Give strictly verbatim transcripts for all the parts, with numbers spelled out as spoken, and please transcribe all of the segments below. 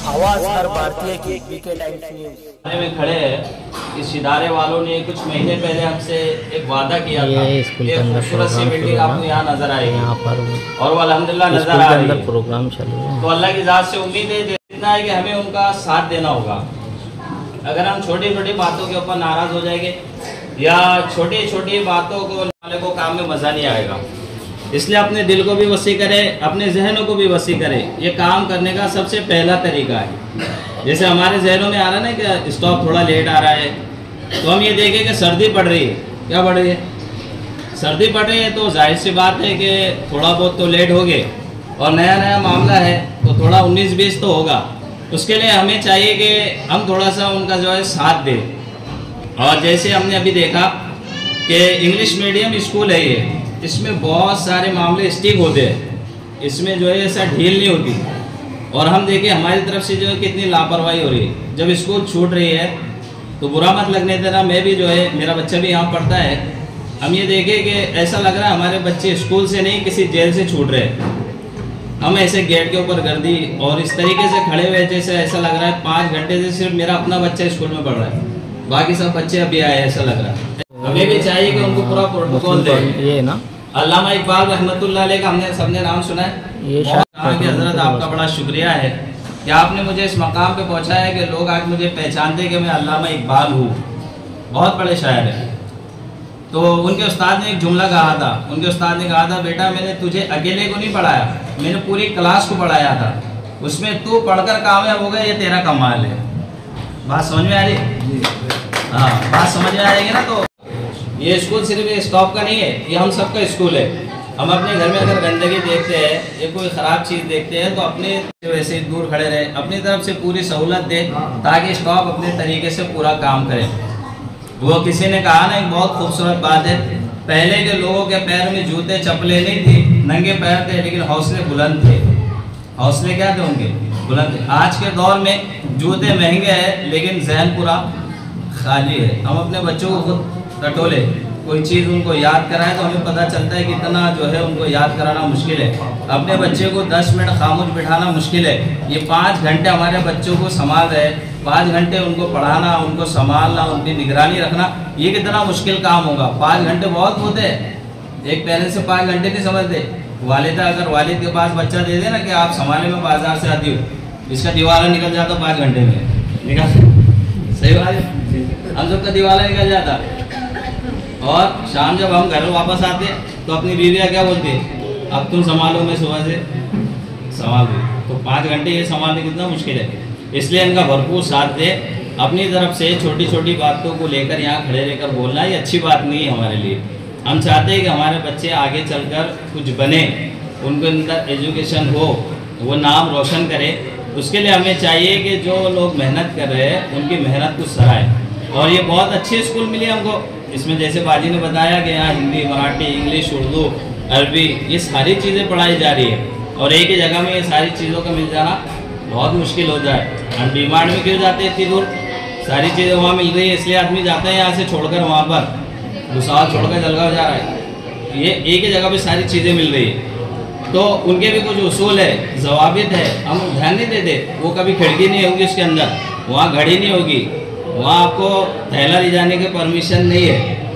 आवाज हर भारतीय की बीके टाइम्स न्यूज़ में खड़े हैं। इस इदारे वालों ने कुछ महीने पहले हमसे एक वादा किया था। ये खूबसूरत सी बिल्डिंग आपको यहाँ नजर आएगी यहाँ पर, और वो अल्हम्दुलिल्लाह नजर आ रही है। प्रोग्राम चल रहा है, तो अल्लाह की ज़ात से उम्मीद है जितना है कि हमें उनका साथ देना होगा। अगर हम छोटी छोटी बातों के ऊपर नाराज हो जाएंगे या छोटी छोटी बातों को वाले को काम में मज़ा नहीं आएगा। इसलिए अपने दिल को भी वसी करें, अपने जहनों को भी वसी करें। ये काम करने का सबसे पहला तरीका है। जैसे हमारे जहनों में आ रहा है ना कि स्टॉप थोड़ा लेट आ रहा है, तो हम ये देखें कि सर्दी पड़ रही है। क्या पड़ रही है? सर्दी पड़ रही है, तो जाहिर सी बात है कि थोड़ा बहुत तो लेट हो गए, और नया नया मामला है तो थोड़ा उन्नीस बीस तो होगा। उसके लिए हमें चाहिए कि हम थोड़ा सा उनका जो है साथ दें। और जैसे हमने अभी देखा कि इंग्लिश मीडियम स्कूल है ये, इसमें बहुत सारे मामले स्टिक होते हैं, इसमें जो है ऐसा ढील नहीं होती। और हम देखें हमारी तरफ से जो है कितनी लापरवाही हो रही है। जब स्कूल छूट रही है तो बुरा मत लगने देना, मैं भी जो है, मेरा बच्चा भी यहाँ पढ़ता है। हम ये देखें कि ऐसा लग रहा है हमारे बच्चे स्कूल से नहीं किसी जेल से छूट रहे हैं। हम ऐसे गेट के ऊपर गर्दी और इस तरीके से खड़े हुए जैसे ऐसा लग रहा है पाँच घंटे से सिर्फ मेरा अपना बच्चा स्कूल में पढ़ रहा है, बाकी सब बच्चे अभी आए, ऐसा लग रहा है। हमें भी चाहिए कि उनको पूरा प्रोटोकॉल दे। ये ना अल्लामा इकबाल रहमतुल्लाह अलैह का हमने सबने नाम सुना है। ये कि हजरत आपका बड़ा शुक्रिया है कि आपने मुझे इस मकाम पे पहुंचाया कि लोग आज मुझे पहचानते हैं कि मैं अल्लामा इकबाल हूँ। बहुत बड़े शायर हैं। तो उनके उस्ताद ने एक जुमला कहा था। उनके उस्ताद ने कहा था, बेटा मैंने तुझे अकेले को नहीं पढ़ाया, मैंने पूरी क्लास को पढ़ाया था। उसमें तू पढ़कर कामयाब हो गया, ये तेरा कमाल है। बात समझ में आ रही? हाँ, बात समझ में आएगी ना। तो ये स्कूल सिर्फ ये स्टॉप का नहीं है, ये हम सबका स्कूल है। हम अपने घर में अगर गंदगी देखते हैं या कोई ख़राब चीज़ देखते हैं तो अपने वैसे ही दूर खड़े रहें, अपनी तरफ से पूरी सहूलत दें ताकि स्टॉप अपने तरीके से पूरा काम करे। वो किसी ने कहा ना, एक बहुत खूबसूरत बात है, पहले के लोगों के पैर में जूते चप्पलें नहीं थी, नंगे पैर थे, लेकिन हौसले बुलंद थे। हौसले क्या थे उनके? बुलंद थे। आज के दौर में जूते महंगे हैं लेकिन जहन पूरा खाली है। हम अपने बच्चों को खुद टटोले, कोई चीज़ उनको याद कराए तो हमें पता चलता है कि कितना जो है उनको याद कराना मुश्किल है। अपने बच्चे को दस मिनट खामोश बिठाना मुश्किल है। ये पाँच घंटे हमारे बच्चों को संभाल रहे, पाँच घंटे उनको पढ़ाना, उनको संभालना, उनकी निगरानी रखना, ये कितना मुश्किल काम होगा। पाँच घंटे बहुत होते हैं। एक पेरेंट्स से पाँच घंटे नहीं समझते। वालिदा अगर वालिद के पास बच्चा दे दे ना कि आप संभाले, में बाजार से आती हो, इसका दीवाला निकल जाता पाँच घंटे में, निकल सही बात है, हम सबका दीवाला निकल जाता। और शाम जब हम घर वापस आते तो अपनी बीवियाँ क्या बोलती है, अब तुम संभालो, मैं सुबह से संभाल दूँ। तो पाँच घंटे ये संभालने कितना मुश्किल है। इसलिए इनका भरपूर साथ दे। अपनी तरफ से छोटी छोटी बातों को लेकर यहाँ खड़े रहकर बोलना ये अच्छी बात नहीं है हमारे लिए। हम चाहते हैं कि हमारे बच्चे आगे चलकर कुछ बने, उनके अंदर एजुकेशन हो, वो नाम रोशन करें। उसके लिए हमें चाहिए कि जो लोग मेहनत कर रहे हैं उनकी मेहनत को सराहें। और ये बहुत अच्छी स्कूल मिली हमको। इसमें जैसे बाजी ने बताया कि यहाँ हिंदी, मराठी, इंग्लिश, उर्दू, अरबी, ये सारी चीज़ें पढ़ाई जा रही है। और एक ही जगह में ये सारी चीज़ों का मिल जाना बहुत मुश्किल हो जाए। हम डिमांड में क्यों जाते हैं इतनी दूर? सारी चीज़ें वहाँ मिल रही है, इसलिए आदमी जाता है यहाँ से छोड़कर वहाँ पर, भुसावल छोड़कर जलगांव जा रहा है। ये एक ही जगह पर सारी चीज़ें मिल रही है। तो उनके भी कुछ उसूल है, जवाबित है, हम ध्यान नहीं देते। वो कभी खिड़की नहीं होगी उसके अंदर, वहाँ घड़ी नहीं होगी, वहाँ आपको थैला ले जाने की परमिशन नहीं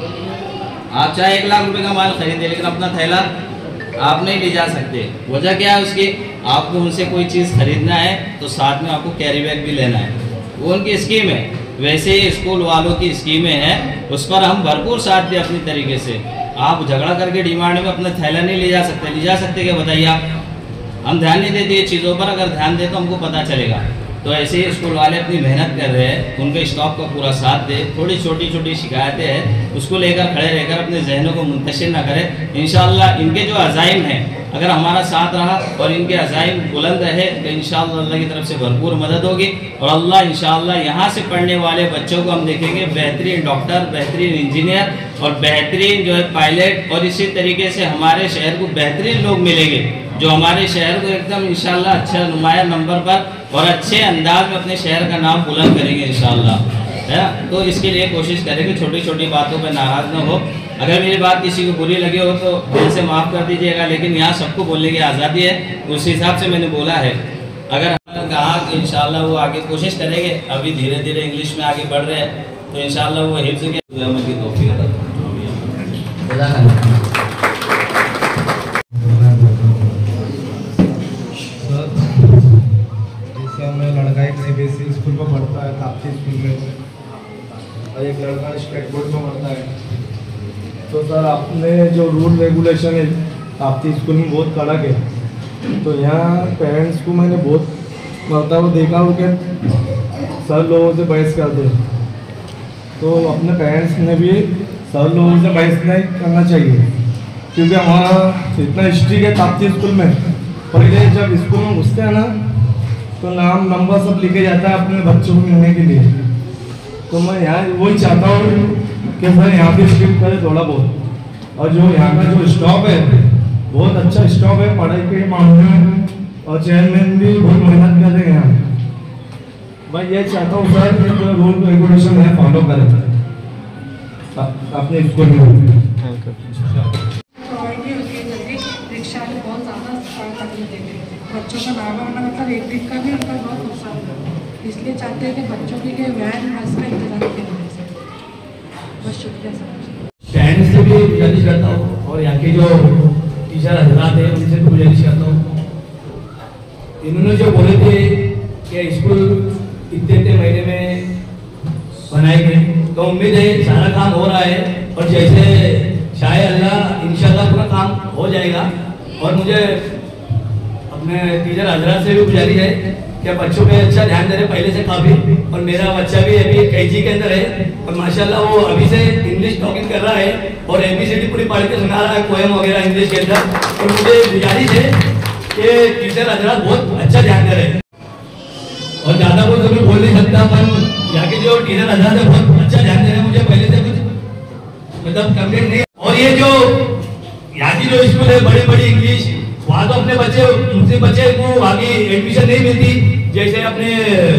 है। आप चाहे एक लाख रुपए का माल खरीदे लेकिन अपना थैला आप नहीं ले जा सकते। वजह क्या है उसकी? आपको उनसे कोई चीज़ खरीदना है तो साथ में आपको कैरी बैग भी लेना है। वो उनकी स्कीम है। वैसे ही स्कूल वालों की स्कीमें हैं, उस पर हम भरपूर साथ दें अपनी तरीके से। आप झगड़ा करके डिमांड में अपना थैला नहीं ले जा सकते। ले जा सकते क्या बताइए आप? हम ध्यान नहीं देते ये चीज़ों पर। अगर ध्यान दें तो हमको पता चलेगा। तो ऐसे ही स्कूल वाले अपनी मेहनत कर रहे हैं, उनके स्टॉप का पूरा साथ दे। थोड़ी छोटी छोटी शिकायतें हैं, उसको लेकर खड़े रहकर अपने जहनों को मुंतशिर ना करें। इंशाअल्लाह इनके जो अज़ाइम हैं, अगर हमारा साथ रहा और इनके अज़ाइम बुलंद रहे तो इंशाअल्लाह अल्लाह की तरफ से भरपूर मदद होगी। और अल्लाह इंशाअल्लाह यहाँ से पढ़ने वाले बच्चों को हम देखेंगे बेहतरीन डॉक्टर, बेहतरीन इंजीनियर और बेहतरीन जो है पायलट। और इसी तरीके से हमारे शहर को बेहतरीन लोग मिलेंगे जो हमारे शहर को एकदम इंशाअल्लाह अच्छा नुमाया नंबर पर और अच्छे अंदाज में अपने शहर का नाम बुलंद करेंगे इंशाअल्लाह, है। तो इसके लिए कोशिश करें कि छोटी छोटी बातों पर नाराज़ न हो। अगर मेरी बात किसी को बुरी लगी हो तो दिल से माफ़ कर दीजिएगा, लेकिन यहाँ सबको बोलने की आज़ादी है, उस हिसाब से मैंने बोला है। अगर कहा कि इंशाल्लाह वो आगे कोशिश करेंगे। अभी धीरे धीरे इंग्लिश में आगे बढ़ रहे हैं, तो इंशाल्लाह वो हिफ्ज़ के अमल की तौफीक अता फरमाए। लड़का एक सीबीएसई स्कूल में पढ़ता है, ताप्ती स्कूल में, और एक लड़का स्टेट बोर्ड में पढ़ता है। तो सर आपने जो रूल रेगुलेशन है ताप्ती स्कूल में बहुत कड़क है, तो यहाँ पेरेंट्स को मैंने बहुत मरतबा देखा हो कि सर लोगों से बहस करते हैं। तो अपने पेरेंट्स ने भी सर लोगों से बहस नहीं करना चाहिए, क्योंकि हमारा इतना स्ट्रिक्ट है ताप्ती स्कूल में। पहले जब स्कूल में घुसते हैं ना तो नाम नंबर सब लिखे जाता है अपने बच्चों को मिलने के लिए। तो मैं यहाँ वही चाहता हूँ कि सर यहाँ पे स्ट्रिक्ट करे थोड़ा बहुत, और जो यहाँ का जो स्टॉफ है बहुत अच्छा स्टॉफ है पढ़ाई के मामले में, और चेयरमैन भी बहुत मेहनत कर रहे हैं यहाँ। मैं ये चाहता हूँ सर कि जो रूल रेगुलेशन है फॉलो करें अपने स्कूल में। रिक्शा में बहुत ज़्यादा तकलीफ देते हैं बच्चों का नाम होना, मतलब एक दिन का भी उनका बहुत नुकसान होता है। इसलिए चाहते हैं कि बच्चों के लिए वैन बस का इंतजाम किया जाए। बस शुक्रिया सर। पेरेंट्स से भी गुजारिश करता हूँ और यहाँ के जो टीचर हजरात हैं उनसे भी गुजारिश करता हूँ। इन्होंने जो बोले थे कि स्कूल इतने इतने महीने में बनाए गए, तो उम्मीद है सारा काम हो रहा है, और जैसे शायद अल्लाह इंशाल्लाह पूरा काम हो जाएगा। और मुझे अपने टीचर हजरात से भी गुजारिश है कि बच्चों पे अच्छा ध्यान दे रहे पहले से काफ़ी। और मेरा बच्चा भी अभी केजी के अंदर है, और माशाल्लाह वो अभी से इंग्लिश टॉकिंग कर रहा है और एबीसीडी पूरी पढ़ के सुना रहा है, पोएम वगैरह इंग्लिश के अंदर। और मुझे गुजारिश है कि टीचर हजरात बहुत अच्छा ध्यान दे रहे हैं, और ज़्यादा कुछ तो मैं बोल नहीं सकता, पर यहाँ के जो टीचर हजरात है बहुत अच्छा ध्यान दे रहे हैं। मुझे पहले से कुछ मतलब कंप्लेंट नहीं। और ये जो यहाँ की जो स्कूल है बड़ी बड़ी इंग्लिश, वहाँ तो अपने बच्चे मुस्लिम बच्चे को आगे एडमिशन नहीं मिलती, जैसे अपने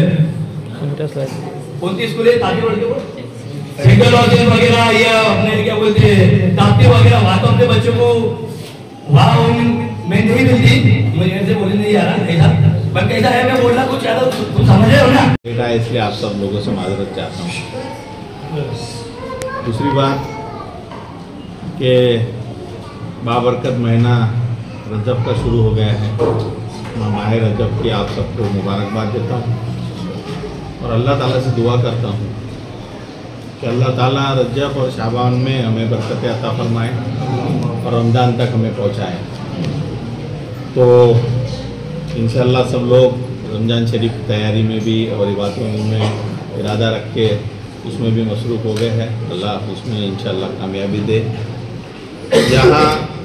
कौन सी स्कूल है ताकि सिंगल वगैरह या अपने क्या बोलते हैं ताप्ती वगैरह, वहाँ तो अपने बच्चों को वहाँ में नहीं मिलती। मुझे ऐसे बोलने नहीं आ रहा ऐसा, पर कैसा है मैं बोलना कुछ ज़्यादा तुम समझ रहे हो ना बेटा, इसलिए आप सब लोगों से माजरत चाहता हूँ। दूसरी बात कि बाबरकत महीना रजब का शुरू हो गया है, मैं माह रजब की आप सबको मुबारकबाद देता हूँ, और अल्लाह ताला से दुआ करता हूँ कि अल्लाह ताला रजब और शाबान में हमें बरकत अता फरमाए और रमज़ान तक हमें पहुँचाए। तो इंशाअल्लाह सब लोग रमज़ान शरीफ की तैयारी में भी और इबादतों में इरादा रख के उसमें भी मसरूफ़ हो गए हैं। अल्लाह उसमें इंशाअल्लाह कामयाबी दे। यहाँ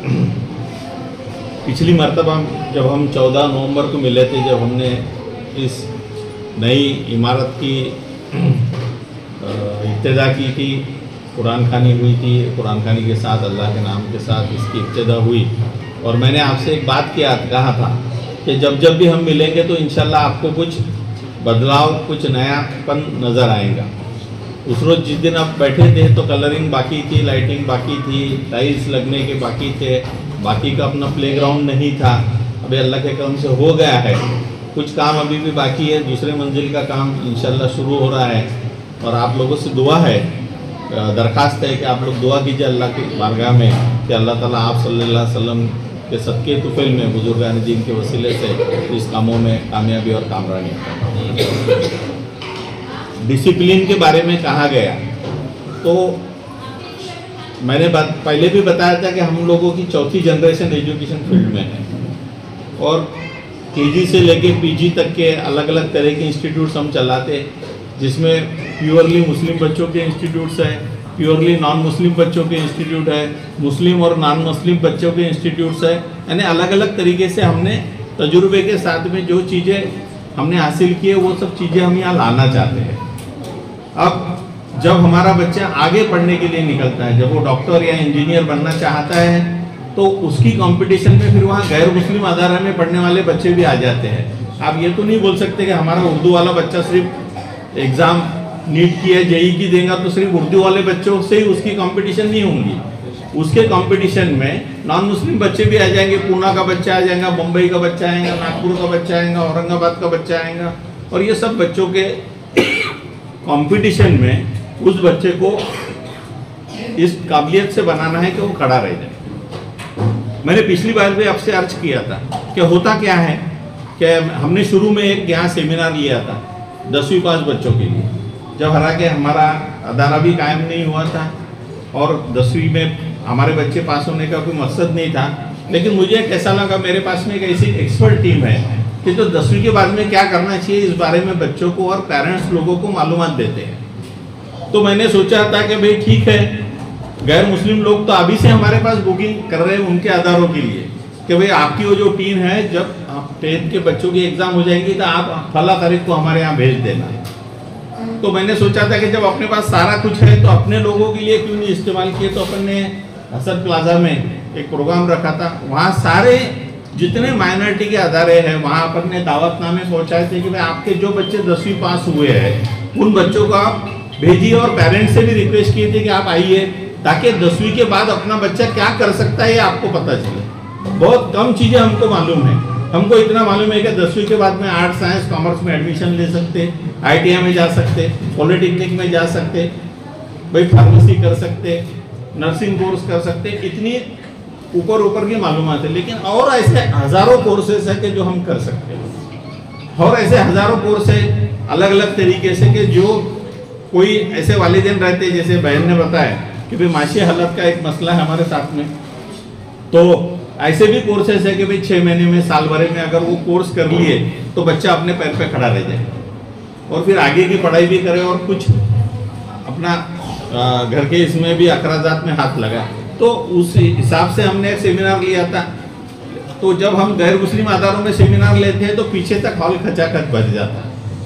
पिछली मरतबा जब हम चौदह नवंबर को मिले थे, जब हमने इस नई इमारत की इब्तिदा की थी, कुरान खानी हुई थी, कुरान खानी के साथ अल्लाह के नाम के साथ इसकी इब्तिदा हुई, और मैंने आपसे एक बात किया कहा था कि जब जब भी हम मिलेंगे तो इंशाल्लाह आपको कुछ बदलाव, कुछ नयापन नज़र आएगा। उस रोज़ जिस दिन आप बैठे थे तो कलरिंग बाकी थी, लाइटिंग बाकी थी, टाइल्स लगने के बाकी थे, बाकी का अपना प्लेग्राउंड नहीं था। अभी अल्लाह के करम से हो गया है, कुछ काम अभी भी बाकी है, दूसरे मंजिल का काम इंशाल्लाह शुरू हो रहा है। और आप लोगों से दुआ है, दरख्वास्त है कि आप लोग दुआ कीजिए अल्लाह की बारगाह में कि अल्लाह ताला आप सल्लल्लाहु अलैहि वसल्लम के सदके तुफैल में बुजुर्गान दीन के वसीले से इस कामों में कामयाबी और कामरानी। डिसिप्लिन के बारे में कहा गया, तो मैंने बात पहले भी बताया था कि हम लोगों की चौथी जनरेशन एजुकेशन फील्ड में है, और केजी से लेके पीजी तक के अलग अलग तरह के इंस्टीट्यूट्स हम चलाते हैं, जिसमें प्योरली मुस्लिम बच्चों के इंस्टीट्यूट्स हैं, प्योरली नॉन मुस्लिम बच्चों के इंस्टीट्यूट है, मुस्लिम और नॉन मुस्लिम बच्चों के इंस्टीट्यूट्स है। यानी अलग अलग तरीके से हमने तजुर्बे के साथ में जो चीज़ें हमने हासिल की है वो सब चीज़ें हम यहाँ लाना चाहते हैं। अब जब हमारा बच्चा आगे पढ़ने के लिए निकलता है, जब वो डॉक्टर या इंजीनियर बनना चाहता है, तो उसकी कंपटीशन में फिर वहाँ गैर मुस्लिम अदारा में पढ़ने वाले बच्चे भी आ जाते हैं। आप ये तो नहीं बोल सकते कि हमारा उर्दू वाला बच्चा सिर्फ एग्ज़ाम नीट की है, जेई की देगा तो सिर्फ उर्दू वाले बच्चों से ही उसकी कंपटीशन नहीं होंगी। उसके कंपटीशन में नॉन मुस्लिम बच्चे भी आ जाएंगे, पूना का बच्चा आ जाएगा, मुंबई का बच्चा आएगा, नागपुर का बच्चा आएगा, औरंगाबाद का बच्चा आएगा, और ये सब बच्चों के कंपटीशन में उस बच्चे को इस काबिलियत से बनाना है कि वो खड़ा रह जाए। मैंने पिछली बार भी आपसे अर्ज किया था कि होता क्या है कि हमने शुरू में एक यहाँ सेमिनार लिया था दसवीं पास बच्चों के लिए, जब हालांकि हमारा अदारा भी कायम नहीं हुआ था और दसवीं में हमारे बच्चे पास होने का कोई मकसद नहीं था, लेकिन मुझे कैसा लगा मेरे पास में एक ऐसी एक्सपर्ट टीम है कि जो दसवीं के बाद में क्या करना चाहिए इस बारे में बच्चों को और पेरेंट्स लोगों को मालूमात देते हैं। तो मैंने सोचा था कि भाई ठीक है, गैर मुस्लिम लोग तो अभी से हमारे पास बुकिंग कर रहे हैं उनके अदारों के लिए कि भाई आपकी वो जो टीम है, जब टेंथ के बच्चों की एग्जाम हो जाएगी तो आप फला तारीख को हमारे यहाँ भेज देना। तो मैंने सोचा था कि जब अपने पास सारा कुछ है तो अपने लोगों के लिए क्यों नहीं इस्तेमाल किए। तो अपन ने हसन प्लाजा में एक प्रोग्राम रखा था, वहाँ सारे जितने माइनॉरिटी के अदारे हैं वहाँ अपन ने दावतनामे पहुँचाए थे कि भाई आपके जो बच्चे दसवीं पास हुए हैं उन बच्चों को आप भेजिए, और पेरेंट्स से भी रिक्वेस्ट किए थे कि आप आइए ताकि दसवीं के बाद अपना बच्चा क्या कर सकता है ये आपको पता चले। बहुत कम चीज़ें हमको मालूम है, हमको इतना मालूम है कि दसवीं के बाद में आर्ट साइंस कॉमर्स में एडमिशन ले सकते, आई टी आई में जा सकते, पॉलिटेक्निक में जा सकते, भाई फार्मेसी कर सकते, नर्सिंग कोर्स कर सकते, इतनी ऊपर ऊपर की मालूमात है। लेकिन और ऐसे हजारों कोर्सेस है कि जो हम कर सकते हैं, और ऐसे हजारों कोर्स है अलग अलग तरीके से कि जो कोई ऐसे वालिदैन रहते हैं, जैसे बहन ने बताया कि भाई माशी हालत का एक मसला है हमारे साथ में, तो ऐसे भी कोर्सेस है कि भाई छः महीने में साल भर में अगर वो कोर्स कर लिए तो बच्चा अपने पैर पे खड़ा रह जाए और फिर आगे की पढ़ाई भी करे और कुछ अपना घर के इसमें भी अखराजात में हाथ लगा। तो उस हिसाब से हमने एक सेमिनार लिया था। तो जब हम गैर मुस्लिम अदारों में सेमिनार लेते हैं तो पीछे तक हॉल खचाखच भर जाता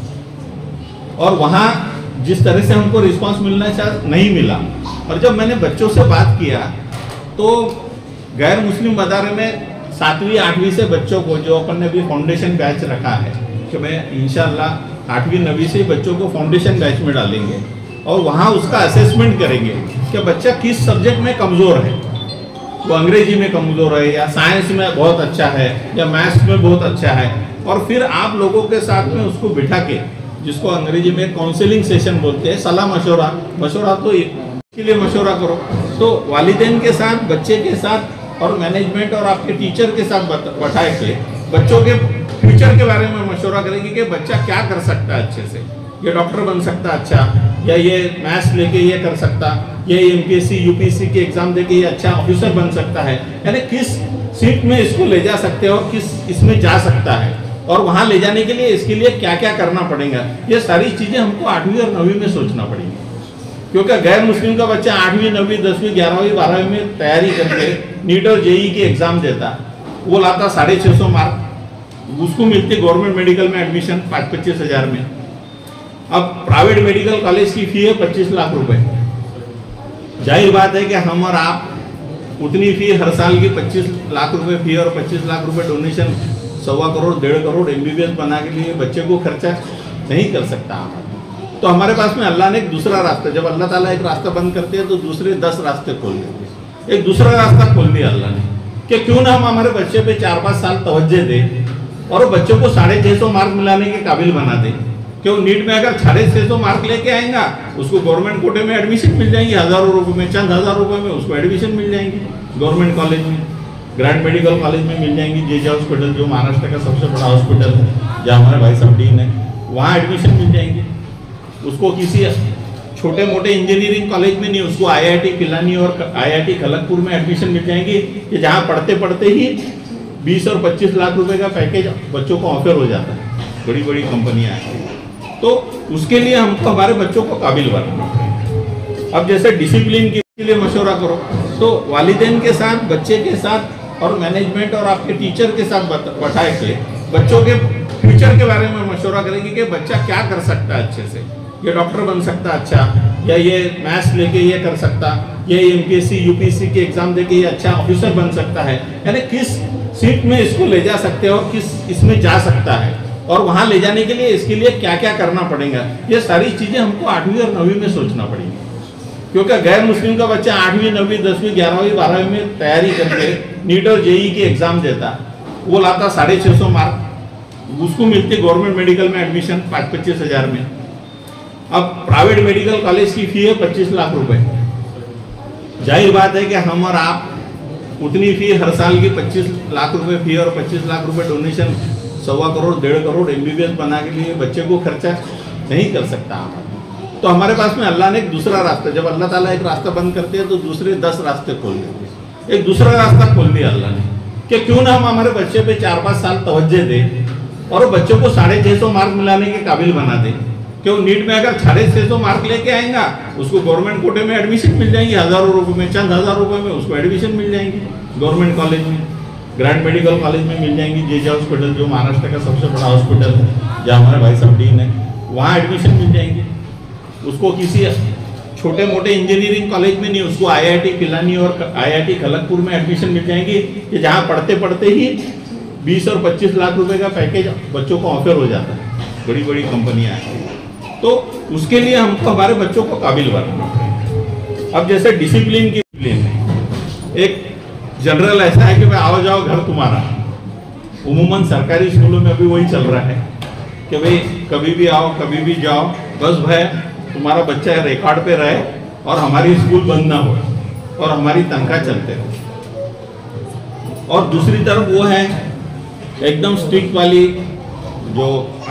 है, और वहाँ जिस तरह से हमको रिस्पांस मिलना चाहिए नहीं मिला। और जब मैंने बच्चों से बात किया तो गैर मुस्लिम अदारे में सातवीं आठवीं से बच्चों को, जो अपन ने भी फाउंडेशन बैच रखा है कि मैं इंशाल्लाह आठवीं नवीं से बच्चों को फाउंडेशन बैच में डालेंगे और वहाँ उसका असेसमेंट करेंगे कि बच्चा किस सब्जेक्ट में कमज़ोर है, वो अंग्रेजी में कमज़ोर है या साइंस में बहुत अच्छा है या मैथ्स में बहुत अच्छा है, और फिर आप लोगों के साथ में उसको बिठा के, जिसको अंग्रेजी में काउंसलिंग सेशन बोलते हैं, सलाह मशवरा मशवरा तो इसके लिए मशवरा करो। तो वालिदैन के साथ, बच्चे के साथ और मैनेजमेंट और आपके टीचर के साथ बैठा के बच्चों के फ्यूचर के बारे में मशवरा करेंगे कि बच्चा क्या कर सकता है, अच्छे से ये डॉक्टर बन सकता अच्छा, या ये मैथ्स लेके ये कर सकता, ये एमपीएससी यूपीएससी के एग्जाम देके ये अच्छा ऑफिसर बन सकता है, यानी किस सीट में इसको ले जा सकते हो और किस इसमें जा सकता है, और वहाँ ले जाने के लिए इसके लिए क्या क्या करना पड़ेगा। ये सारी चीज़ें हमको आठवीं और नवीं में सोचना पड़ेगी, क्योंकि गैर मुस्लिम का बच्चा आठवीं नवीं दसवीं ग्यारहवीं बारहवीं में तैयारी करके नीट और जेई की एग्जाम देता, वो लाता साढ़े छः सौ मार्क, उसको मिलती गवर्नमेंट मेडिकल में एडमिशन पाँच पच्चीस हजार में। अब प्राइवेट मेडिकल कॉलेज की फी है पच्चीस लाख रुपए। जाहिर बात है कि हम और आप उतनी फी हर साल की पच्चीस लाख रुपए फी और पच्चीस लाख रुपए डोनेशन, सवा करोड़ डेढ़ करोड़ एमबीबीएस बना के लिए बच्चे को खर्चा नहीं कर सकता। तो हमारे पास में अल्लाह ने एक दूसरा रास्ता, जब अल्लाह ताला एक रास्ता बंद करते हैं तो दूसरे दस रास्ते खोल देते हैं। एक दूसरा रास्ता खोल दिया अल्लाह ने कि क्यों ना हम हमारे बच्चे पे चार पाँच साल तवज्जो दें और बच्चों को साढ़े छः सौ मार्क मिलाने के काबिल बना दें। क्यों नीट में अगर साढ़े छः सौ मार्क लेके आएगा उसको गवर्नमेंट कोटे में एडमिशन मिल जाएंगी, हज़ारों रुपये में, चंद हज़ार रुपये में उसको एडमिशन मिल जाएंगी गवर्नमेंट कॉलेज में, ग्रैंड मेडिकल कॉलेज में मिल जाएंगी, जेजे हॉस्पिटल जो महाराष्ट्र का सबसे बड़ा हॉस्पिटल है जहाँ हमारे भाई साहब डीन है, वहाँ एडमिशन मिल जाएंगी। उसको किसी छोटे मोटे इंजीनियरिंग कॉलेज में नहीं, उसको आईआईटी पिलानी और आईआईटी खड़गपुर में एडमिशन मिल जाएंगी कि जहाँ पढ़ते पढ़ते ही बीस और पच्चीस लाख रुपए का पैकेज बच्चों को ऑफर हो जाता है, बड़ी बड़ी कंपनियां हैं। तो उसके लिए हमको हमारे बच्चों को काबिल बनाना है। अब जैसे डिसिप्लिन के लिए मशवरा करो, तो वालिदैन के साथ, बच्चे के साथ और मैनेजमेंट और आपके टीचर के साथ बैठा के बच्चों के फ्यूचर के बारे में मशवरा करेंगे कि बच्चा क्या कर सकता है, अच्छे से ये डॉक्टर बन सकता अच्छा, या ये मैथ्स लेके ये कर सकता, ये एमपीएससी यूपीएससी के एग्जाम देके ये अच्छा ऑफिसर बन सकता है, यानी किस सीट में इसको ले जा सकते हो और किस इसमें जा सकता है, और वहाँ ले जाने के लिए इसके लिए क्या क्या करना पड़ेगा। ये सारी चीज़ें हमको आठवीं और नवीं में सोचना पड़ेगी, क्योंकि गैर मुस्लिम का बच्चा आठवीं नौवीं दसवीं ग्यारहवीं बारहवीं में तैयारी करके नीट और जेई की एग्जाम देता, वो लाता साढ़े छः सौ मार्क, उसको मिलती गवर्नमेंट मेडिकल में एडमिशन पाँच पच्चीस हजार में। अब प्राइवेट मेडिकल कॉलेज की फी है पच्चीस लाख रुपए। जाहिर बात है कि हम और आप उतनी फी हर साल की पच्चीस लाख रुपए फी और पच्चीस लाख रुपए डोनेशन सवा करोड़ डेढ़ करोड़ एमबीबीएस बना के लिए बच्चे को खर्चा नहीं कर सकता। तो हमारे पास में अल्लाह ने एक दूसरा रास्ता, जब अल्लाह ताला एक रास्ता बंद करते हैं तो दूसरे दस रास्ते खोल देते हैं। एक दूसरा रास्ता खोल दिया अल्लाह ने कि क्यों ना हम हमारे बच्चे पे चार पाँच साल तवज्जो दें और बच्चों को साढ़े छः सौ मार्क मिलाने के काबिल बना दें। क्यों नीट में अगर साढ़े छः सौ मार्क लेके आएगा उसको गवर्नमेंट कोटे में एडमिशन मिल जाएंगे, हजारों रुपए में, चंद हजार रुपए में उसको एडमिशन मिल जाएंगी गवर्नमेंट कॉलेज में, ग्रैंड मेडिकल कॉलेज में मिल जाएंगी। जेजे हॉस्पिटल जो महाराष्ट्र का सबसे बड़ा हॉस्पिटल है, जहाँ हमारे भाई साहब डीन है, वहाँ एडमिशन मिल जाएंगे। उसको किसी छोटे मोटे इंजीनियरिंग कॉलेज में नहीं, उसको आईआईटी पिलानी और आईआईटी खड़गपुर में एडमिशन मिल जाएंगी कि जहाँ पढ़ते पढ़ते ही बीस और पच्चीस लाख रुपए का पैकेज बच्चों को ऑफर हो जाता है, बड़ी बड़ी कंपनियां हैं। तो उसके लिए हमको हमारे बच्चों को काबिल बनाना पड़ेगा। अब जैसे डिसिप्लिन की डिसिप्लिन है, एक जनरल ऐसा है कि भाई आओ जाओ घर तुम्हारा। उमूमन सरकारी स्कूलों में अभी वही चल रहा है कि भाई कभी भी आओ कभी भी जाओ, बस भाई तुम्हारा बच्चा रिकॉर्ड पे रहे और हमारी स्कूल बंद ना हो और हमारी तनख्वाह चलते रहे। और दूसरी तरफ वो है एकदम स्ट्रिक्ट वाली, जो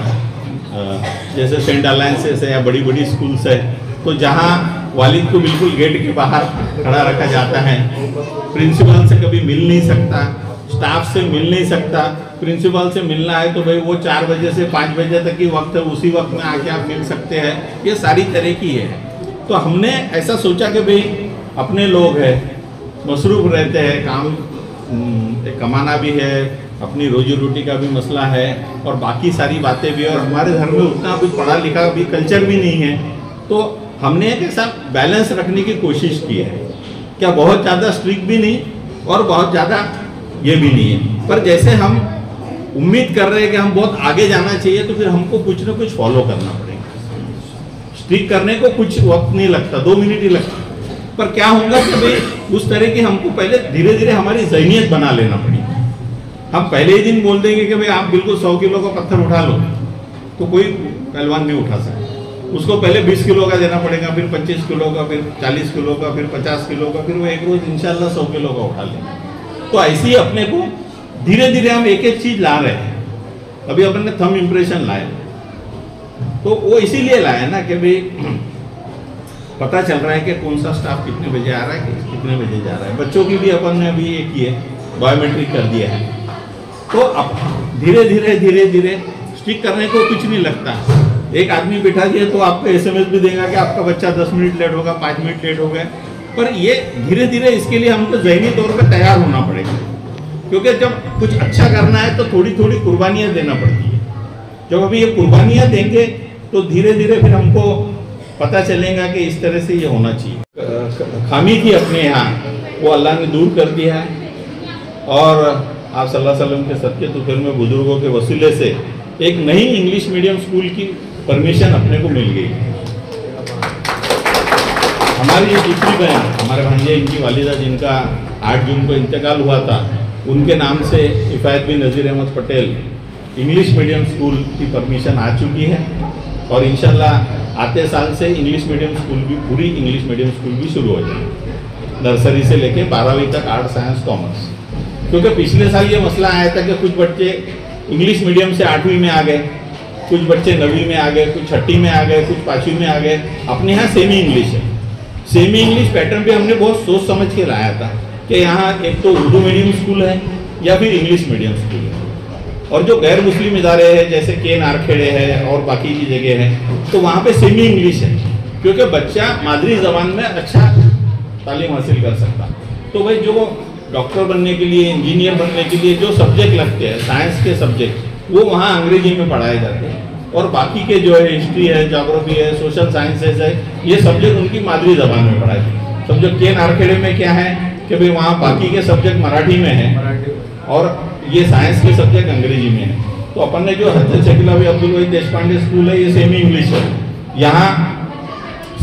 जैसे सेंट अलायंसेस है या बड़ी बड़ी स्कूल्स है, तो जहाँ वालिद को बिल्कुल गेट के बाहर खड़ा रखा जाता है, प्रिंसिपल से कभी मिल नहीं सकता, स्टाफ से मिल नहीं सकता। प्रिंसिपल से मिलना है तो भाई वो चार बजे से पाँच बजे तक की वक्त है, उसी वक्त में आके आप मिल सकते हैं। ये सारी तरह की है। तो हमने ऐसा सोचा कि भाई अपने लोग हैं, मसरूफ रहते हैं, काम कमाना भी है, अपनी रोजी रोटी का भी मसला है और बाकी सारी बातें भी, और हमारे घर में उतना कुछ पढ़ा लिखा भी कल्चर भी नहीं है। तो हमने एक ऐसा बैलेंस रखने की कोशिश की है, क्या बहुत ज़्यादा स्ट्रिक्ट भी नहीं और बहुत ज़्यादा ये भी नहीं है, पर जैसे हम उम्मीद कर रहे हैं कि हम बहुत आगे जाना चाहिए तो फिर हमको कुछ ना कुछ फॉलो करना पड़ेगा। स्ट्रिक्ट करने को कुछ वक्त नहीं लगता, दो मिनट ही लगता, पर क्या होगा कि भाई उस तरह की हमको पहले धीरे धीरे हमारी ज़हनियत बना लेना पड़ेगी। हम पहले ही दिन बोल देंगे कि भाई आप बिल्कुल सौ किलो का पत्थर उठा लो, तो कोई पहलवान नहीं उठा सकता। उसको पहले बीस किलो का देना पड़ेगा, फिर पच्चीस किलो का, फिर चालीस किलो का, फिर पचास किलो का, फिर वो एक रोज इंशाल्लाह सौ किलो का उठा लेंगे। तो ऐसे ही अपने को धीरे धीरे हम एक एक चीज ला रहे हैं। अभी अपन ने थंब इम्प्रेशन लाए, तो वो इसीलिए लाया ना कि भाई पता चल रहा है कि कौन सा स्टाफ कितने बजे आ रहा है, कितने बजे जा रहा है। बच्चों की भी अपन ने अभी एक ही है, बायोमेट्रिक कर दिया है। तो अब धीरे धीरे धीरे धीरे स्टिक करने को कुछ नहीं लगता। एक आदमी बिठा दिए तो आपको एसएमएस भी देगा कि आपका बच्चा दस मिनट लेट होगा, पाँच मिनट लेट हो गए। पर ये धीरे धीरे इसके लिए हमको ज़हनी तौर पर तैयार होना पड़ेगा, क्योंकि जब कुछ अच्छा करना है तो थोड़ी थोड़ी कुर्बानियाँ देना पड़ती है। जब अभी ये कुर्बानियाँ देंगे तो धीरे धीरे फिर हमको पता चलेगा कि इस तरह से ये होना चाहिए। खामी थी अपने यहाँ, वो अल्लाह ने दूर कर दिया है और आप सल्लल्लाहु अलैहि वसल्लम के सदके तुफैल में बुजुर्गों के वसीले से एक नई इंग्लिश मीडियम स्कूल की परमिशन अपने को मिल गई। हमारी ये दूसरी बहन, हमारे भांजे, इनकी वालिदा जिनका आठ जून को इंतकाल हुआ था, उनके नाम से Ifayat bin Nazir Ahmad Patel English medium school की परमिशन आ चुकी है और इंशाल्लाह आते साल से इंग्लिश मीडियम स्कूल भी, पूरी इंग्लिश मीडियम स्कूल भी शुरू हो जाएगी, नर्सरी से लेके बारहवीं तक, आर्ट साइंस कॉमर्स। क्योंकि पिछले साल ये मसला आया था कि कुछ बच्चे इंग्लिश मीडियम से आठवीं में आ गए, कुछ बच्चे नवीं में आ गए, कुछ छठी में आ गए, कुछ पाँचवीं में आ गए। अपने यहाँ सेमी इंग्लिश है। सेमी इंग्लिश पैटर्न पे हमने बहुत सोच समझ के लाया था कि यहाँ एक तो उर्दू मीडियम स्कूल है या फिर इंग्लिश मीडियम स्कूल है, और जो गैर मुस्लिम इदारे हैं जैसे के नारखेड़े है और बाकी की जगह है, तो वहाँ पे सेमी इंग्लिश है, क्योंकि बच्चा मादरी जबान में अच्छा तालीम हासिल कर सकता। तो भाई जो डॉक्टर बनने के लिए, इंजीनियर बनने के लिए जो सब्जेक्ट लगते हैं, साइंस के सब्जेक्ट, वो वहाँ अंग्रेजी में पढ़ाए जाते हैं, और बाकी के जो है हिस्ट्री है, ज्योग्राफी है, सोशल साइंसेज है, ये सब्जेक्ट उनकी मादरी जबान में पढ़ाए जाते हैं। समझो के नारखेड़े में क्या है कि भाई वहाँ बाकी के सब्जेक्ट मराठी में है और ये साइंस के सब्जेक्ट अंग्रेजी में है। तो अपन ने जो हजरत शकीला भाई अब्दुल वहीद देशपांडे स्कूल है, ये सेमी इंग्लिश है। यहाँ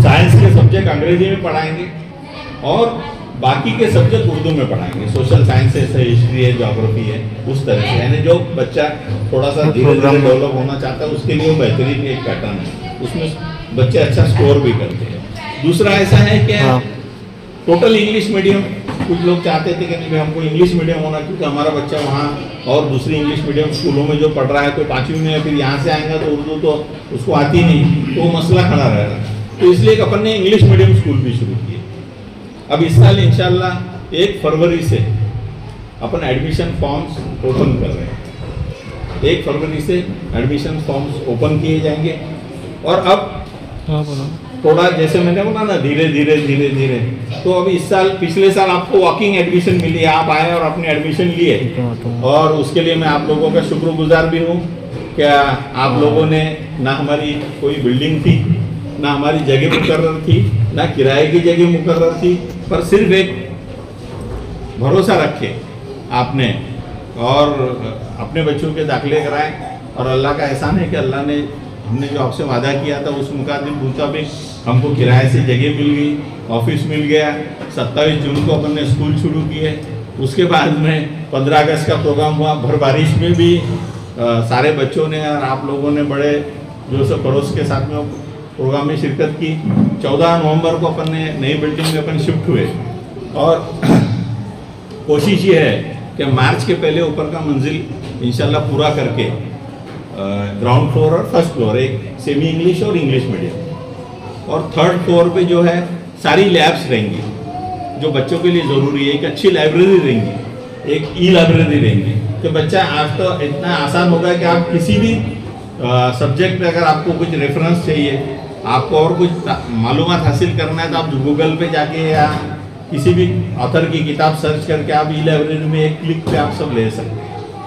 साइंस के सब्जेक्ट अंग्रेजी में पढ़ाएंगे और बाकी के सब्जेक्ट उर्दू में पढ़ाएंगे। सोशल साइंस है, हिस्ट्री है, ज्योग्राफी है, उस तरह से, यानी जो बच्चा थोड़ा सा धीरे धीरे डेवलप होना चाहता है उसके लिए वो बेहतरीन एक पैटर्न है, उसमें बच्चे अच्छा स्कोर भी करते हैं। दूसरा ऐसा है कि टोटल इंग्लिश मीडियम, कुछ लोग चाहते थे कि नहीं हमको इंग्लिश मीडियम होना, क्योंकि हमारा बच्चा वहाँ और दूसरी इंग्लिश मीडियम स्कूलों में जो पढ़ रहा है, कोई पाँचवीं में फिर यहाँ से आएगा तो उर्दू तो उसको आती नहीं, तो वो मसला खड़ा रहेगा। तो इसलिए अपन ने इंग्लिश मीडियम स्कूल भी शुरू किए। अब इस साल इंशाल्लाह एक फरवरी से अपन एडमिशन फॉर्म्स ओपन कर रहे हैं। एक फरवरी से एडमिशन फॉर्म्स ओपन किए जाएंगे और अब थोड़ा जैसे मैंने बोला ना धीरे धीरे धीरे धीरे, तो अब इस साल, पिछले साल आपको वॉकिंग एडमिशन मिली, आप आए और अपने एडमिशन लिए और उसके लिए मैं आप लोगों का शुक्रगुजार भी हूँ। क्या आप लोगों ने, ना हमारी कोई बिल्डिंग थी, ना हमारी जगह मुकर्रर थी, ना किराए की जगह मुकर्रर थी, पर सिर्फ एक भरोसा रखे आपने और अपने बच्चों के दाखिले कराए। और अल्लाह का एहसान है कि अल्लाह ने, हमने जो आपसे वादा किया था उस मुताबिक हमको किराए से जगह मिल गई, ऑफिस मिल गया। सत्ताईस जून को अपन ने स्कूल शुरू किए। उसके बाद में पंद्रह अगस्त का प्रोग्राम हुआ, भर बारिश में भी आ, सारे बच्चों ने और आप लोगों ने बड़े जोश और खरोश के साथ में प्रोग्राम में शिरकत की। चौदह नवंबर को अपन ने नई बिल्डिंग में अपन शिफ्ट हुए और कोशिश ये है कि मार्च के पहले ऊपर का मंजिल इंशाल्लाह पूरा करके ग्राउंड फ्लोर और फर्स्ट फ्लोर, एक सेमी इंग्लिश और इंग्लिश मीडियम, और थर्ड फ्लोर पे जो है सारी लैब्स रहेंगी जो बच्चों के लिए ज़रूरी है। एक अच्छी लाइब्रेरी रहेंगी, एक ई लाइब्रेरी रहेंगी, तो बच्चा आज तो इतना आसान होगा कि आप किसी भी सब्जेक्ट में अगर आपको कुछ रेफरेंस चाहिए, आपको और कुछ मालूमात हासिल करना है, तो आप गूगल पे जाके या किसी भी ऑथर की किताब सर्च करके आप ई लाइब्रेरी में एक क्लिक पे आप सब ले सकते हैं।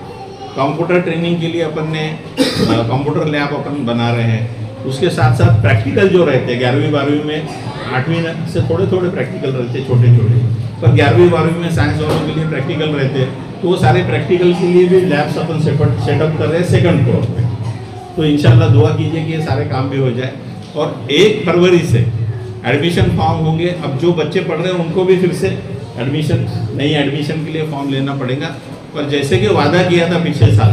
कंप्यूटर ट्रेनिंग के लिए अपन ने कंप्यूटर लैब अपन बना रहे हैं। उसके साथ साथ प्रैक्टिकल जो रहते हैं, ग्यारहवीं बारहवीं में, आठवीं से थोड़े थोड़े प्रैक्टिकल रहते हैं छोटे छोटे, पर ग्यारहवीं बारहवीं में साइंस वालों के लिए प्रैक्टिकल रहते हैं, तो वो सारे प्रैक्टिकल के लिए भी लैब्स अपन सेटअप कर रहे हैं सेकंड फ्लोर पे। तो इंशाल्लाह दुआ कीजिए कि ये सारे काम भी हो जाए। और एक फरवरी से एडमिशन फॉर्म होंगे। अब जो बच्चे पढ़ रहे हैं उनको भी फिर से एडमिशन, नई एडमिशन के लिए फॉर्म लेना पड़ेगा। पर जैसे कि वादा किया था पिछले साल,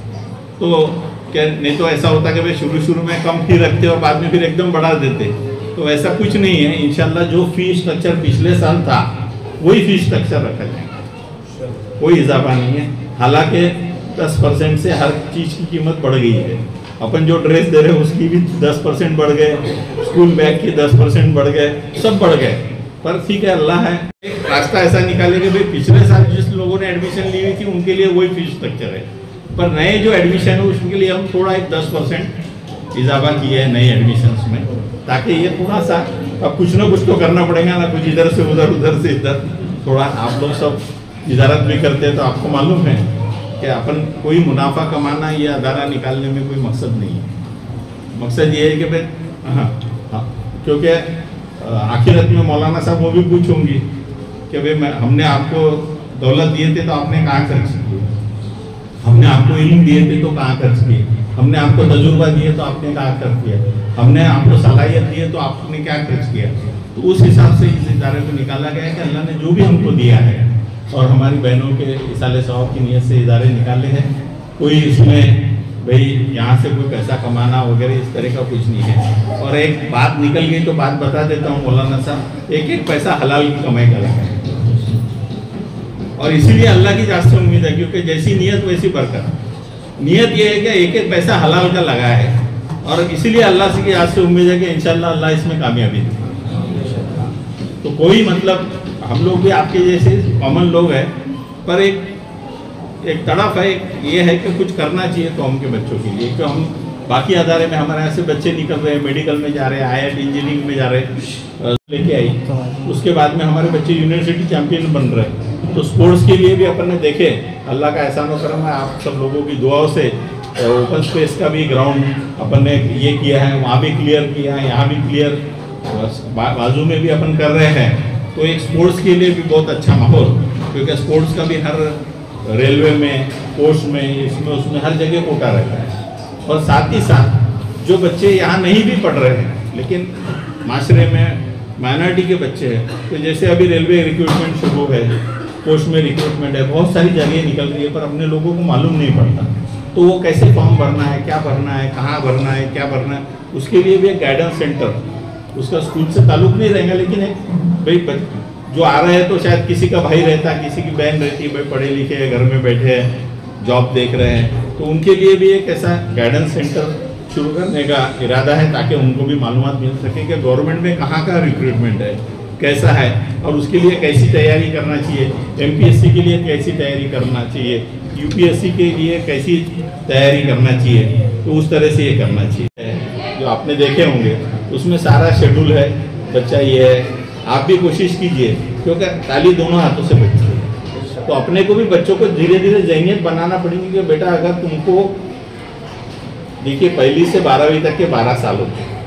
तो क्या नहीं तो ऐसा होता कि भाई शुरू शुरू में कम फी रखते और बाद में फिर एकदम बढ़ा देते, तो ऐसा कुछ नहीं है। इंशाल्लाह जो फी स्ट्रक्चर पिछले साल था वही फी स्ट्रक्चर रखा जाएगा, कोई इजाफा नहीं है। हालांकि दस परसेंट से हर चीज़ की कीमत बढ़ गई है। अपन जो ड्रेस दे रहे हैं उसकी भी दस परसेंट बढ़ गए, स्कूल बैग की दस परसेंट बढ़ गए, सब बढ़ गए। पर ठीक है, अल्लाह है, एक रास्ता ऐसा निकाले कि भाई पिछले साल जिस लोगों ने एडमिशन ली हुई थी उनके लिए वही फीस स्ट्रक्चर है, पर नए जो एडमिशन है उसके लिए हम थोड़ा एक दस परसेंट इजाफा किया है नए एडमिशन में, ताकि ये थोड़ा सा, अब कुछ ना कुछ तो करना पड़ेगा ना, कुछ इधर से उधर उधर से इधर, थोड़ा आप लोग सब इजारत भी करते हैं तो आपको मालूम है कि अपन कोई मुनाफा कमाना या अदारा निकालने में कोई मकसद नहीं है। मकसद ये है कि भाई हाँ हाँ क्योंकि आखिरत में मौलाना साहब वो भी पूछूंगी कि भाई मैं हमने आपको दौलत दिए थे तो आपने कहाँ खर्च किए, हमने आपको इल्म दिए थे तो कहाँ खर्च किए, हमने आपको तजुर्बा दिए तो आपने कहाँ खर्च किया, हमने आपको सलाहियत दिए तो आपने क्या खर्च किया। तो उस हिसाब से इस इदारे को निकाला गया कि अल्लाह ने जो भी हमको दिया है, और हमारी बहनों के इसाले सवाब की नीयत से इदारे निकाले हैं, कोई इसमें भाई यहाँ से कोई पैसा कमाना वगैरह इस तरह का कुछ नहीं है। और एक बात निकल गई तो बात बता देता हूँ मौलाना साहब, एक एक पैसा हलाल की कमाई का लगा है, और इसीलिए अल्लाह की जात से उम्मीद है, क्योंकि जैसी नीयत वैसी बरकत। नीयत ये है कि एक एक पैसा हलाल का लगा है, और इसीलिए अल्लाह की जात से उम्मीद है कि इंशाल्लाह अल्लाह इसमें कामयाबी देगा। तो कोई मतलब हम लोग भी आपके जैसे कॉमन लोग हैं, पर एक एक तड़प है, ये है कि कुछ करना चाहिए कौम के बच्चों के लिए। क्यों हम बाकी अदारे में हमारे यहाँ से बच्चे निकल रहे हैं, मेडिकल में जा रहे हैं, आई आई टी इंजीनियरिंग में जा रहे हैं, लेके आई, उसके बाद में हमारे बच्चे यूनिवर्सिटी चैंपियन बन रहे हैं। तो स्पोर्ट्स के लिए भी अपन ने देखे, अल्लाह का एहसान व करम है, आप सब लोगों की दुआओं से ओपन स्पेस का भी ग्राउंड अपन ने ये किया है, वहाँ भी क्लियर किया है, यहाँ भी क्लियर बाजू में भी अपन कर रहे हैं। तो एक स्पोर्ट्स के लिए भी बहुत अच्छा माहौल, क्योंकि स्पोर्ट्स का भी हर रेलवे में, पोस्ट में, इसमें उसमें हर जगह कोटा रहता है। और साथ ही साथ जो बच्चे यहाँ नहीं भी पढ़ रहे हैं लेकिन माशरे में माइनॉरिटी के बच्चे हैं, तो जैसे अभी रेलवे रिक्रूटमेंट शुरू है, पोस्ट में रिक्रूटमेंट है, बहुत सारी जगह निकल रही है, पर अपने लोगों को मालूम नहीं पड़ता। तो वो कैसे फॉर्म भरना है, क्या भरना है, कहाँ भरना है, क्या भरना है, उसके लिए भी एक गाइडेंस सेंटर, उसका स्कूल से ताल्लुक नहीं रहेगा, लेकिन एक भाई जो आ रहे हैं तो शायद किसी का भाई रहता है, किसी की बहन रहती है, भाई पढ़े लिखे हैं, घर में बैठे हैं, जॉब देख रहे हैं, तो उनके लिए भी एक ऐसा गाइडेंस सेंटर शुरू करने का इरादा है, ताकि उनको भी मालूमात मिल सके कि गवर्नमेंट में कहाँ का रिक्रूटमेंट है, कैसा है, और उसके लिए कैसी तैयारी करना चाहिए, एमपीएससी के लिए कैसी तैयारी करना चाहिए, यूपीएससी के लिए कैसी तैयारी करना चाहिए, तो उस तरह से ये करना चाहिए। जो आपने देखे होंगे उसमें सारा शेड्यूल है, बच्चा ये है, आप भी कोशिश कीजिए, क्योंकि ताली दोनों हाथों से बचती है, तो अपने को भी बच्चों को धीरे धीरे ज़हनियत बनाना पड़ेगी कि बेटा अगर तुमको देखिए पहली से बारहवीं तक के बारह साल होते हैं,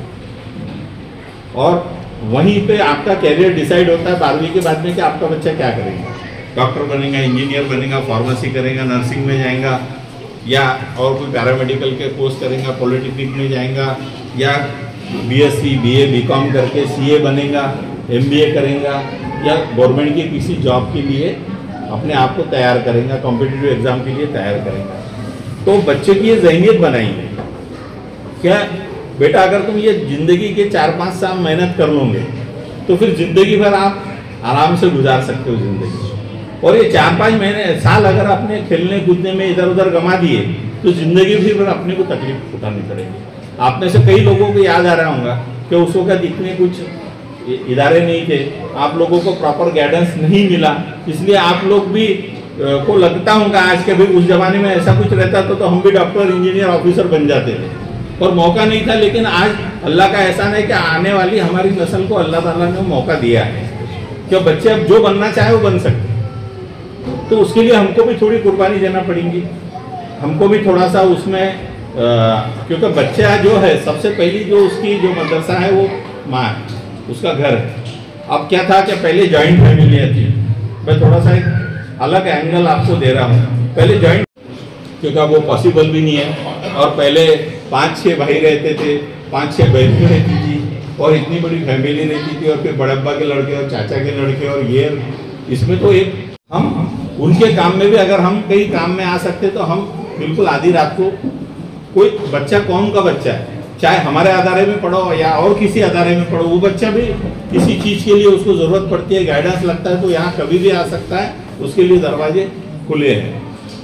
और वहीं पे आपका कैरियर डिसाइड होता है बारहवीं के बाद में कि आपका बच्चा क्या करेगा, डॉक्टर बनेगा, इंजीनियर बनेगा, फार्मेसी करेगा, नर्सिंग में जाएगा, या और कोई पैरामेडिकल के कोर्स करेगा, पॉलिटेक्निक में जाएगा, या बीएससी, बीए, बीकॉम करके सीए बनेगा, एमबीए करेगा, या गवर्नमेंट की किसी जॉब के लिए अपने आप को तैयार करेगा, कॉम्पिटिटिव एग्जाम के लिए तैयार करेगा। तो बच्चे की ये ज़हनियत बनाएंगे क्या बेटा, अगर तुम ये ज़िंदगी के चार पाँच साल मेहनत कर लोगे तो फिर ज़िंदगी भर आप आराम से गुजार सकते हो ज़िंदगी, और ये चार पाँच महीने साल अगर आपने खेलने कूदने में इधर उधर गंवा दिए तो ज़िंदगी फिर अपने को तकलीफ उठानी पड़ेगी। आप में से कई लोगों को याद आ रहा होगा कि उस वक्त इतने कुछ इदारे नहीं थे, आप लोगों को प्रॉपर गाइडेंस नहीं मिला, इसलिए आप लोग भी को लगता होगा आज के भी उस जमाने में ऐसा कुछ रहता तो, तो हम भी डॉक्टर, इंजीनियर, ऑफिसर बन जाते थे, और मौका नहीं था। लेकिन आज अल्लाह का एहसान है कि आने वाली हमारी नस्ल को अल्लाह ताला ने मौका दिया है कि बच्चे अब जो बनना चाहे वो बन सकते। तो उसके लिए हमको भी थोड़ी कुर्बानी देना पड़ेगी, हमको भी थोड़ा सा उसमें आ, क्योंकि बच्चा जो है सबसे पहली जो उसकी जो मदरसा है वो माँ है, उसका घर है। अब क्या था कि पहले जॉइंट फैमिली थी, मैं थोड़ा सा एक अलग एंगल आपको दे रहा हूँ। पहले जॉइंट, क्योंकि वो पॉसिबल भी नहीं है, और पहले पाँच छः भाई रहते थे, पाँच छः बहनें रहती थी, और इतनी बड़ी फैमिली रहती थी, और फिर बड़े अब्बा के लड़के और चाचा के लड़के, और ये इसमें तो एक हम उनके काम में भी अगर हम कहीं काम में आ सकते तो हम बिल्कुल आधी रात को, कोई बच्चा कौन का बच्चा है, चाहे हमारे अदारे में पढ़ो या और किसी अदारे में पढ़ो, वो बच्चा भी किसी चीज़ के लिए उसको ज़रूरत पड़ती है, गाइडेंस लगता है, तो यहाँ कभी भी आ सकता है, उसके लिए दरवाजे खुले हैं।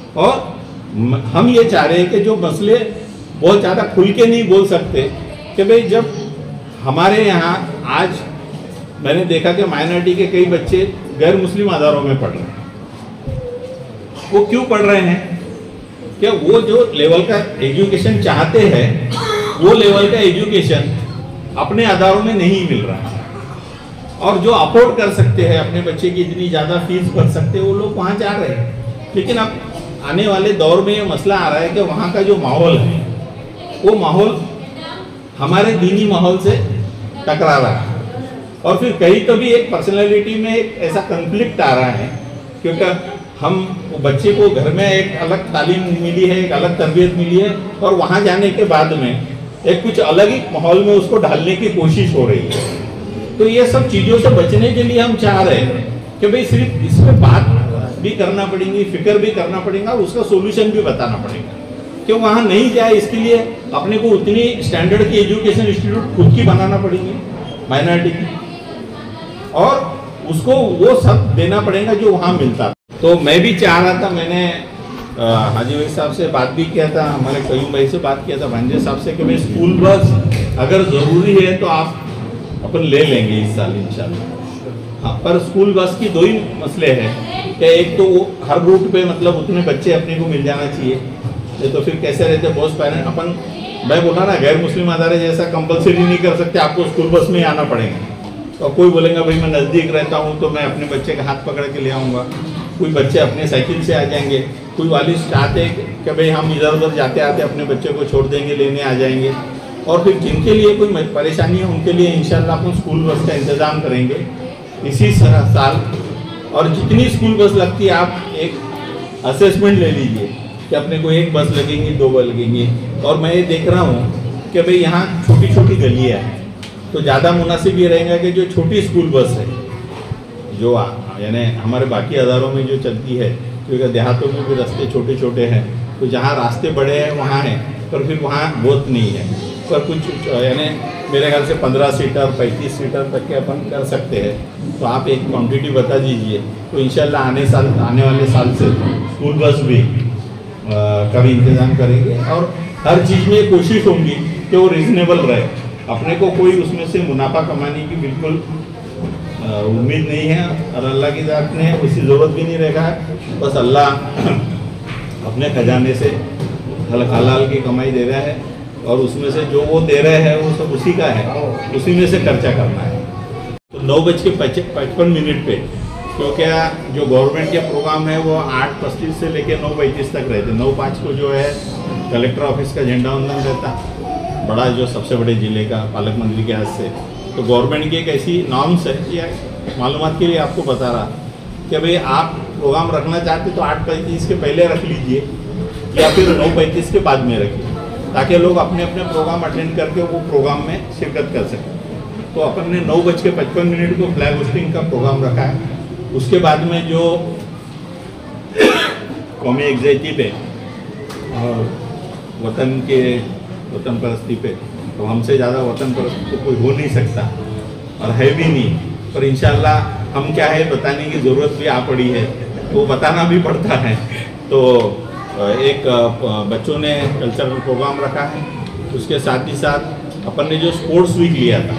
और हम ये चाह रहे हैं कि जो मसले बहुत ज़्यादा खुल के नहीं बोल सकते, कि भाई जब हमारे यहाँ आज मैंने देखा कि माइनॉरिटी के कई बच्चे गैर मुस्लिम अदारों में पढ़ रहे हैं। वो क्यों पढ़ रहे हैं? कि वो जो लेवल का एजुकेशन चाहते हैं वो लेवल का एजुकेशन अपने अदारों में नहीं मिल रहा है, और जो अफोर्ड कर सकते हैं अपने बच्चे की इतनी ज़्यादा फीस भर सकते हैं वो लोग वहाँ जा रहे हैं। लेकिन अब आने वाले दौर में ये मसला आ रहा है कि वहाँ का जो माहौल है वो माहौल हमारे दीनी माहौल से टकरा रहा है, और फिर कहीं तो भी एक पर्सनैलिटी में एक ऐसा कन्फ्लिक्ट आ रहा है, क्योंकि हम बच्चे को घर में एक अलग तालीम मिली है, एक अलग तरबियत मिली है, और वहाँ जाने के बाद में एक कुछ अलग ही माहौल में उसको ढालने की कोशिश हो रही है। तो ये सब चीज़ों से बचने के लिए हम चाह रहे हैं कि भाई सिर्फ इसमें बात भी करना पड़ेगी, फिक्र भी करना पड़ेगा, और उसका सोल्यूशन भी बताना पड़ेगा कि वहाँ नहीं जाए। इसके लिए अपने को उतनी स्टैंडर्ड की एजुकेशन इंस्टीट्यूट खुद की बनाना पड़ेगी माइनॉरिटी की, और उसको वो सब देना पड़ेगा जो वहाँ मिलता। तो मैं भी चाह रहा था, मैंने हाजी भाई साहब से बात भी किया था, हमारे कयूम भाई से बात किया था, भांजे साहब से, कि भाई स्कूल बस अगर ज़रूरी है तो आप अपन ले लेंगे इस साल इंशाल्लाह। हाँ, पर स्कूल बस की दो ही मसले हैं कि एक तो वो हर रूट पे मतलब उतने बच्चे अपने को मिल जाना चाहिए, ये तो फिर कैसे रहते बहुत पेरेंट अपन, मैं बोला ना गैर मुस्लिम अदारे जैसा कंपलसरी नहीं कर सकते, आपको स्कूल बस में ही आना पड़ेगा। और कोई बोलेगा भाई मैं नज़दीक रहता हूँ तो मैं अपने बच्चे का हाथ पकड़ के ले आऊँगा, कोई बच्चे अपने साइकिल से आ जाएंगे, कोई वालिद चाहते कि भाई हम इधर उधर जाते आते अपने बच्चे को छोड़ देंगे, लेने आ जाएंगे। और फिर जिनके लिए कोई परेशानी है उनके लिए इंशाल्लाह अपन स्कूल बस का इंतज़ाम करेंगे इसी साल। और जितनी स्कूल बस लगती है आप एक असेसमेंट ले लीजिए कि अपने को एक बस लगेंगी, दो बस लगेंगी। और मैं ये देख रहा हूँ कि भाई यहाँ छोटी छोटी गलियाँ हैं, तो ज़्यादा मुनासिब ये रहेगा कि जो छोटी स्कूल बस है जो यानी हमारे बाकी अदारों में जो चलती है, क्योंकि देहातों में भी रास्ते छोटे छोटे हैं, तो जहाँ रास्ते बड़े हैं वहाँ हैं, पर फिर वहाँ बहुत नहीं है, पर कुछ यानी मेरे ख्याल से पंद्रह सीटर पैंतीस सीटर तक के अपन कर सकते हैं। तो आप एक क्वांटिटी बता दीजिए, तो इंशाल्लाह आने साल आने वाले साल से स्कूल बस भी का भी इंतज़ाम करेंगे और हर चीज़ में कोशिश होगी कि वो रिजनेबल रहे। अपने को कोई उसमें से मुनाफा कमाने की बिल्कुल उम्मीद नहीं है और अल्लाह की ज़ात ने उसकी ज़रूरत भी नहीं रखा है। बस अल्लाह अपने खजाने से हलाल की कमाई दे रहा है और उसमें से जो वो दे रहे हैं वो सब उसी का है, उसी में से खर्चा करना है। तो नौ बज के पचपन मिनट पे क्योंकि जो गवर्नमेंट के प्रोग्राम है वो आठ पच्चीस से लेकर नौ पैंतीस तक रहते। नौ पाँच को जो है कलेक्टर ऑफिस का झंडा वंदन रहता, बड़ा जो सबसे बड़े ज़िले का पालक मंत्री के हाथ से। तो गवर्नमेंट की एक ऐसी नॉर्म्स है, ये मालूमात के लिए आपको बता रहा कि भाई आप प्रोग्राम रखना चाहते तो आठ पैंतीस के पहले रख लीजिए या फिर नौ पैंतीस के बाद में रखिए, ताकि लोग अपने अपने प्रोग्राम अटेंड करके वो प्रोग्राम में शिरकत कर सकें। तो अपन ने नौ बज के पचपन मिनट को फ्लैग होस्टिंग का प्रोग्राम रखा है। उसके बाद में जो कौमी एग्जैक्टिव पे और वतन के वतन परस्ती पे, तो हमसे ज़्यादा वतन परस्त तो कोई हो नहीं सकता और है भी नहीं, पर इंशाल्लाह हम क्या है बताने की ज़रूरत भी आ पड़ी है, तो बताना भी पड़ता है। तो एक बच्चों ने कल्चरल प्रोग्राम रखा है, उसके साथ ही साथ अपन ने जो स्पोर्ट्स वीक लिया था,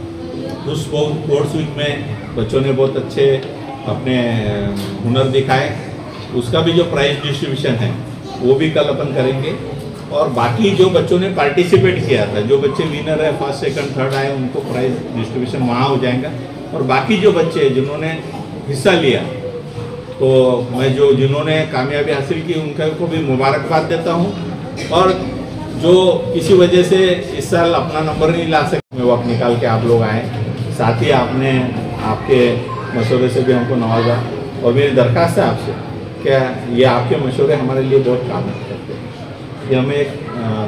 उस स्पोर्ट्स वीक में बच्चों ने बहुत अच्छे अपने हुनर दिखाए। उसका भी जो प्राइज डिस्ट्रीब्यूशन है वो भी कल अपन करेंगे। और बाकी जो बच्चों ने पार्टिसिपेट किया था, जो बच्चे विनर है फर्स्ट सेकंड थर्ड आए, उनको प्राइज डिस्ट्रीब्यूशन वहाँ हो जाएगा। और बाकी जो बच्चे जिन्होंने हिस्सा लिया, तो मैं जो जिन्होंने कामयाबी हासिल की उनका को भी मुबारकबाद देता हूँ। और जो किसी वजह से इस साल अपना नंबर नहीं ला सके, वो आप निकाल के आप लोग आए, साथ ही आपने आपके मशवरे से भी हमको नवाजा। और मेरी दरख्वास्त है आपसे क्या ये आपके मशवरे हमारे लिए बहुत काम करते हैं, ये हमें एक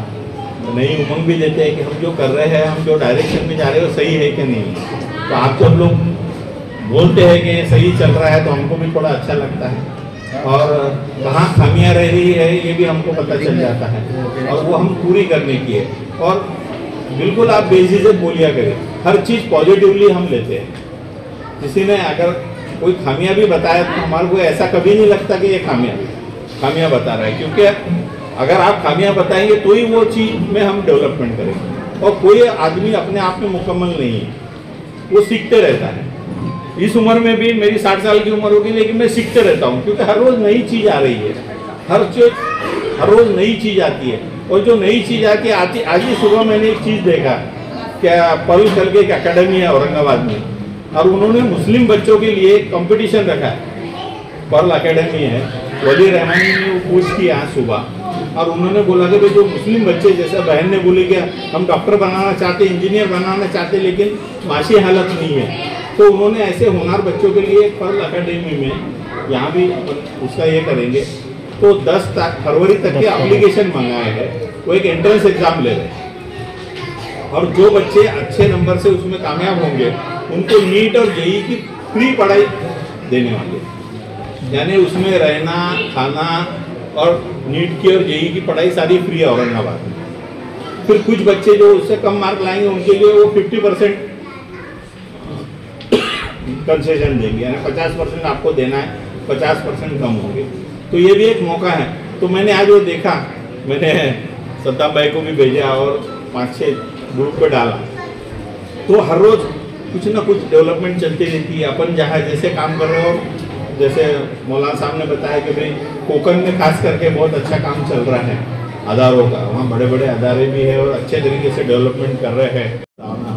नई उमंग भी देते हैं कि हम जो कर रहे हैं, हम जो डायरेक्शन में जा रहे हैं वो सही है कि नहीं। तो आप जब लोग बोलते हैं कि सही चल रहा है तो हमको भी थोड़ा अच्छा लगता है, और कहाँ खामियां रह रही है ये भी हमको पता चल जाता है, और वो हम पूरी करने की है। और बिल्कुल आप बेझिझक बोलिया करें, हर चीज़ पॉजिटिवली हम लेते हैं। किसी ने अगर कोई खामियां भी बताया तो हमारे को ऐसा कभी नहीं लगता कि ये खामियां खामियां बता रहा है, क्योंकि अगर आप खामियां बताएंगे तो ही वो चीज़ में हम डेवलपमेंट करेंगे। और कोई आदमी अपने आप में मुकम्मल नहीं है, वो सीखते रहता है। इस उम्र में भी मेरी साठ साल की उम्र होगी, लेकिन मैं सीखते रहता हूँ, क्योंकि हर रोज़ नई चीज़ आ रही है, हर चीज हर रोज़ नई चीज़ आती है। और जो नई चीज़ आती आती आज ही सुबह मैंने एक चीज़ देखा, क्या पल चल के एक अकेडमी है औरंगाबाद में, और उन्होंने मुस्लिम बच्चों के लिए कंपटीशन रखा है। पर्ल अकेडमी है, वली रहमानी ने वो पूछ की आज सुबह, और उन्होंने बोला कि भाई जो मुस्लिम बच्चे, जैसे बहन ने बोली कि हम डॉक्टर बनाना चाहते, इंजीनियर बनाना चाहते, लेकिन माशी हालत नहीं है, तो उन्होंने ऐसे होनहार बच्चों के लिए पर्ल अकेडमी में यहाँ भी उसका ये करेंगे। तो दस फरवरी तक के एप्लीकेशन मंगाए हैं, वो एक एंट्रेंस एग्जाम ले रहे हैं, और जो बच्चे अच्छे नंबर से उसमें कामयाब होंगे उनको नीट और जेई की फ्री पढ़ाई देने वाले, यानी उसमें रहना खाना और नीट की और जेई की पढ़ाई सारी फ्री है औरंगाबाद में। फिर कुछ बच्चे जो उससे कम मार्क लाएंगे उनके लिए वो फिफ्टी परसेंट कंसेशन देंगे, यानी पचास परसेंट आपको देना है, पचास परसेंट कम होंगे। तो ये भी एक मौका है। तो मैंने आज वो देखा, मैंने सद्दाम भाई को भी भेजा और पाँच छः ग्रुप पे डाला, तो हर रोज़ कुछ ना कुछ डेवलपमेंट चलती रहती है। अपन जहाँ जैसे काम कर रहे हो, जैसे मौलाना साहब ने बताया कि भाई कोकन में खास करके बहुत अच्छा काम चल रहा है अदारों का, वहाँ बड़े बड़े अदारे भी है और अच्छे तरीके से डेवलपमेंट कर रहे हैं।